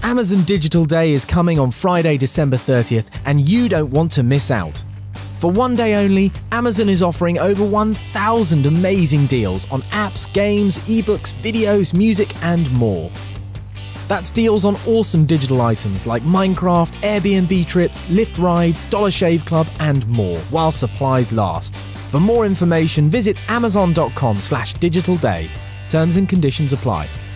Amazon Digital Day is coming on Friday, December 30th, and you don't want to miss out. For one day only, Amazon is offering over 1,000 amazing deals on apps, games, ebooks, videos, music, and more. That's deals on awesome digital items like Minecraft, Airbnb trips, Lyft rides, Dollar Shave Club, and more, while supplies last. For more information, visit amazon.com/digitalday. Terms and conditions apply.